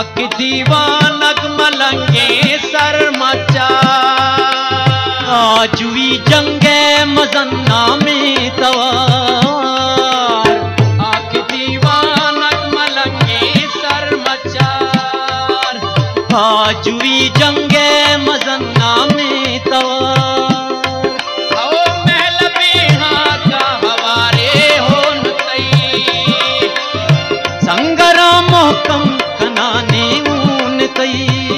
आक दीवानक मलंगे सर मचा आजुई जंगे मजन्ना में तवार आक दीवानक मलंगे सर मचार आजुई जंगे मजन्ना में तवार ओ महल बेहा का हवारे हो नतई संगरा मोहकम कनाने ऊन तई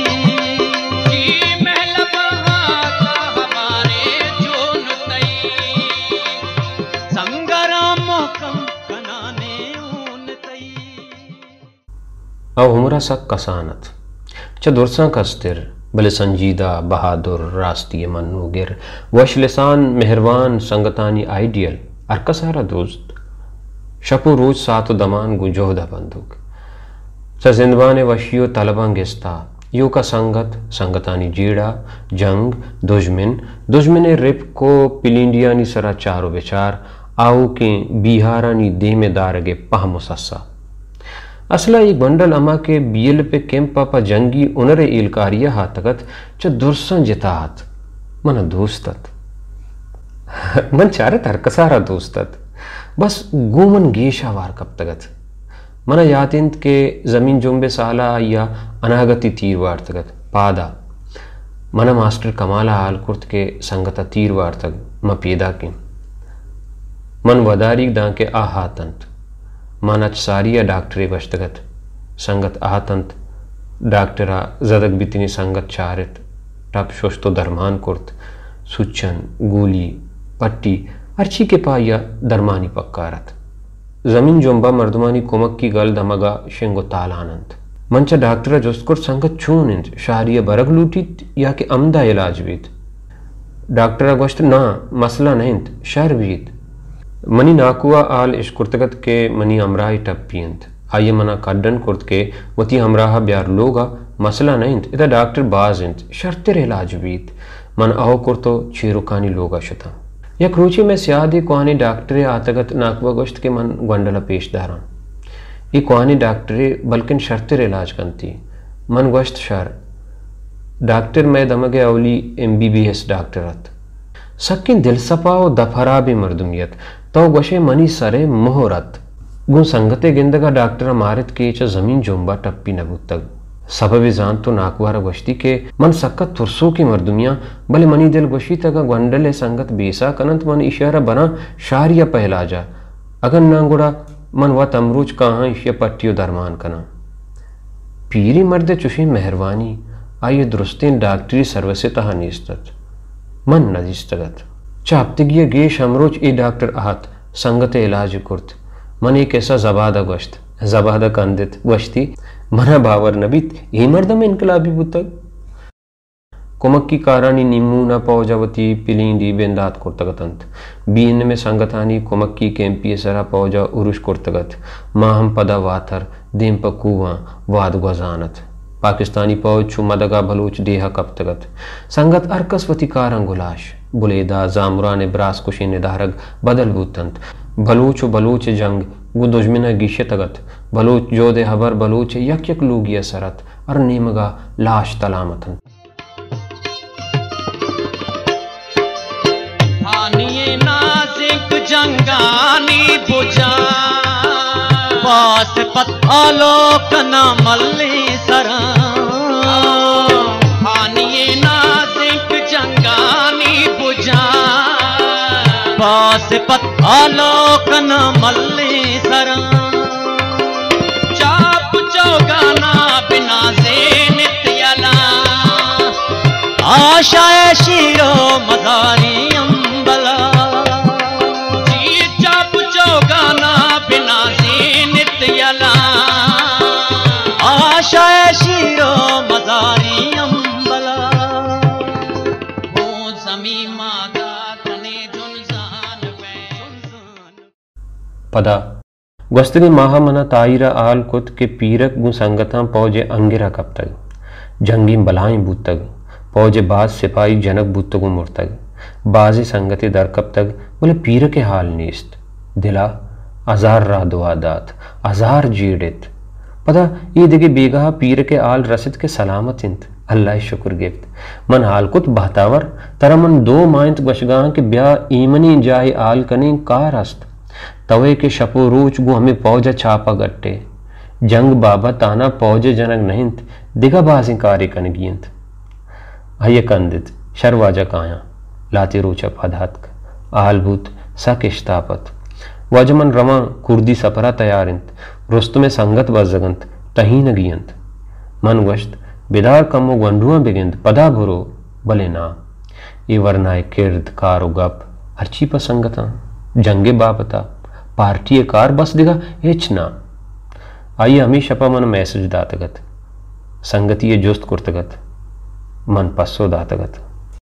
अब हमरा सा कसानत च दुरसा कस्तिर भले संजीदा बहादुर रास्तीय मनुगिर वशलिसान मेहरबान संगतानी आइडियल अरकसारा दोस्त शपो रोज सातो दमान गुजोहदा बंदूक च जिंदबान वशियो तलबांगिस्ता यो का संगत संगतानी जीड़ा जंग दुश्मन रिप को पिलिंडियानी सरा चारो विचार आओ के बिहारानी देमेदारगे पह मुसस्सा असला एक बंडल अमा के बीएल पे कैंप पापा जंगी उनरे इलकारिया हाथगत च दुर्सन जितात मन दोस्तत मन चारे तरकसारा दोस्तत बस गोमन गेशा वार कब तगत मन यातिंत के जमीन जुम्बे साला या अनागति तीर वार तगत पादा मन मास्टर कमाला हाल कुर्त के संगता तीर वार तग म पेदा की मन वदारी दां के आहातंत मानच सारिया डॉक्टरे बश्तगत संगत आहतंत डॉक्टरा जदक बितनी संगत चारित टप शोस्तो दरमान कुर्त सुचन गोली पट्टी अर्ची के पाया दरमानी पक्कारत जमीन जोंबा मर्दमानी कुमक की गल दमगा शेंगो ताल आनंद मंचा डॉक्टरा जोस्कुर संगत छून इंच शारिया बरग लूटित या के अमदा इलाज बीत डॉक्टरा गोश्त ना मसला नहीं शर बीत मनी नाकुआ आल इश कुर्तगत के मनी अमराही टप्पियंत आइए मना कड्डन कुर्त के वती हमराहा ब्यार लोगा मसला नहीं इधर डॉक्टर बाज इंत शर्तिर इलाज बीत मन आओ कुर्तो चेरुकानी लोगा शता यक रुचि में सियादी कुआनी डॉक्टरे आतगत नाकुआ गोश्त के मन गंडला पेश दारा ये कुआनी डॉक्टरे बल्कि शर्तिर इलाज कंती मन गोश्त शर डॉक्टर में दमगे अवली MBBS डॉक्टरत सकिन दिल सपाओ दफरा भी मर्दुमियत तो गोशे मनी सरे मोहरत गुन संगते गिंदगा डॉक्टर मारित के च जमीन जोंबा टप्पी नबुतग सबब जान तो नाकवारा गोश्ती के मन सक्कत तुरसो की मर्दुमिया भले मनी दिल गोशी तक गंडले संगत बेसा कनंत मन इशारा बना शारिया पहला जा अगर नांगुड़ा मन व तमरूज कहाँ इशिया पट्टियो दरमान कना पीरी मर्द चुशी मेहरबानी आइए दुरुस्तीन डॉक्टरी सर्वसे तहा निस्तत मन नजिस्तगत चाप्तिगिय गेश हमरोज ए डॉक्टर आहत संगत इलाज कुर्त मन एक ऐसा जबादा गोश्त जबादा कंदित गोश्ती मना बावर नबीत ये मर्दम इनकलाबी बुतग कुमक की कारानी निमूना पौजावती पिलिंदी बेंदात कुर्तगतंत बीन में संगतानी कुमक की कैंपी सरा पौजा उरुष कुर्तगत माहम पदा वाथर देम पकुआ वाद गजानत पाकिस्तानी पौज छु मदगा बलूच देहा कप्तगत संगत अरकसवती कारंगुलाश बुलेदा जामुरा ने ब्रास कुशी निदारग बदल बूतंत बलूच बलूच जंग गु दुश्मन गिशे तगत बलूच जोदे हबर बलूच यक यक लूगिया सरत और नीमगा लाश तलामतन आनिए नाजिक जंगानी बुझा पास पत्थलो कना मल्ली सरा आनिए नाजिक जंगानी बुझा पास पत्थलो कना मल्ली सरा चाप चौगाना बिना से नित्यला आशाए शीरो मदारी अंबला जी चाप चौगाना बिना से नित्यला आशाए शीरो मदारी अंबला वो जमी मादा तने जुनजान पदा गस्तरी माहा मना ताईरा आल कुत के पीरक गु संगता पौजे अंगिरा कब तक जंगी बलाएं बूतग पौजे बाज सिपाही जनक बूतगु मुर्तग बाजी संगति दर कब तक बोले पीर के हाल नीस्त दिला हजार रा दुआदात हजार जीड़ित पता ये देखिए बेगहा पीर के आल रसिद के सलामत इंत अल्लाह शुक्र गिफ्त मन हाल कुत बहतावर तरह मन दो माइंत गशगां के ब्या ईमनी जाय आल कनी कार अस्त तवे के शपो रोच गो हमें पौजा छापा गट्टे जंग बाबा ताना पौजे जनक नहिंत दिगा बाजी कार्य कन गियंत हये कंदित शर्वाजा काया लाती रोचा पदात्क आलभूत सकिश्तापत वाजमन रमा कुर्दी सपरा तैयारिंत रुस्त में संगत वजगंत तही न गियंत मन वश्त बिदार कमो गंडुआ बिगिंत पदा भुरो भले ना ये वरनाए किर्द कारो गप हरची पर संगता जंगे बापता पार्टी कार बस दिगा हेच ना आइए हमेशा पा मन मैसेज दातगत संगति ये जुस्त कुर्तगत मन पस्सो दातगत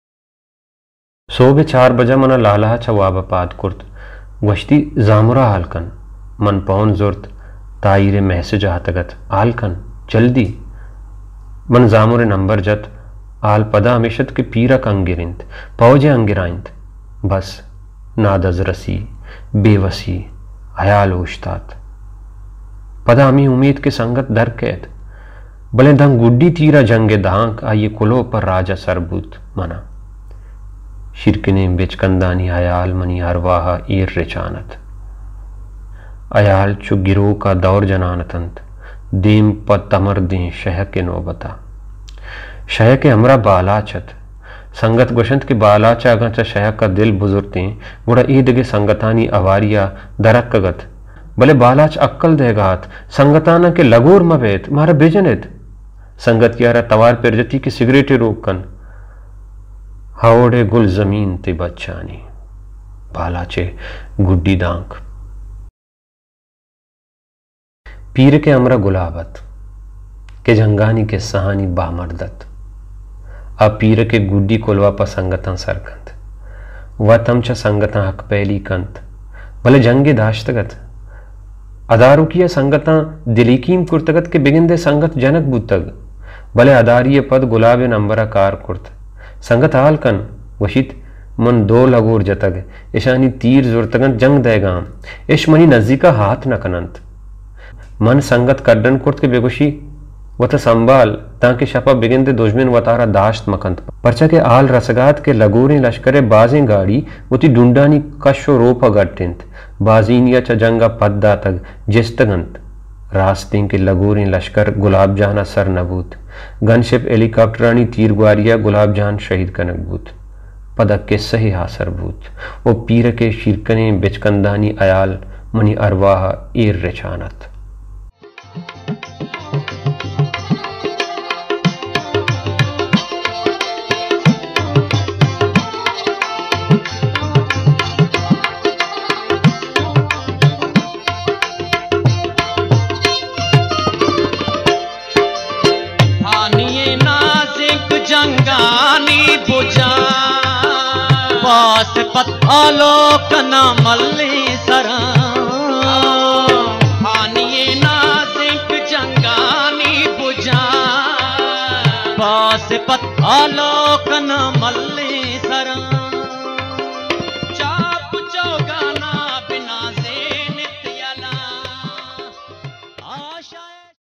सोबे 4 बजा मना लाला छवाब पाद कुर्त वश्ती जामुरा हालकन मन पौन जुर्त ताईरे मैसेज आतगत आलकन जल्दी मन जामुरे नंबर जत आल पदा हमेशत के पीरा कंगिरिंत पौजे अंगिराइंत बस नादज रसी बेवसी हयाल उश्तात पदा हमी उम्मीद के संगत दर कैद भले दंग गुड्डी तीरा जंगे दांक आइए कुलो पर राजा सरबूत मना शिरकने बेचकंदानी अयाल मनी अरवाह ईर रिचानत अयाल चु गिरो का दौर जनानतंत देम पद तमर दें शह के नौबता शह के हमरा बालाचत संगत गुशंत के बालाचा अगंच शह का दिल बुजुर्ते गुड़ा ईद के संगतानी अवारिया दरक्कगत भले बालाच अक्कल देगात संगताना के लगोर मवेत मारा बेजनित संगत यारा तवार पिरजती की सिगरेटे रोकन हावड़े गुल जमीन ते बच्चानी बालाचे गुड्डी दांक पीर के अमरा गुलाबत के जंगानी के सहानी बामर्दत अब पीर के गुड्डी कोलवा पर संगता सरकंत व तमचा संगता हक पहली कंत भले जंगे दाश्तगत अदारू किया संगता दिलीकीम कुर्तगत के बिगिंदे संगत जनक बुतग भले अदारिय पद गुलाबे नंबरा कार कुर्त संगत हालकन वशित मन दो लगोर जतग ईशानी तीर जुर्तगन जंग देगाम इश मनी नजदीका हाथ न कनंत मन संगत कड्डन कुर्त के बेगुशी वत संभाल ताकि शपा बिगिंदे दुश्मन वतारा दाश्त मकंत परचा के आल रसगात के लगोरे लश्करे बाजें गाड़ी उती डुंडानी कशो रोपा गट्टिंत बाजीनिया च जंगा पद्दा तक जिस्तगंत रास्ते के लगोरे लश्कर गुलाब जहाना सर नबूत गनशिप हेलीकॉप्टरानी तीर ग्वारिया गुलाब जहान शहीद कनकबूत पदक के सही हासरबूत वो पीर के शिरकने बिचकंदानी अयाल मनी अरवाह ईर रिचानत जंगानी बुझा पास पत आलोकन मल्ली सरा हानिए नाजिक जंगानी बुझा पास पत आलोकन मल्ली सरा चाप चौगाना बिना से नित्यला आशा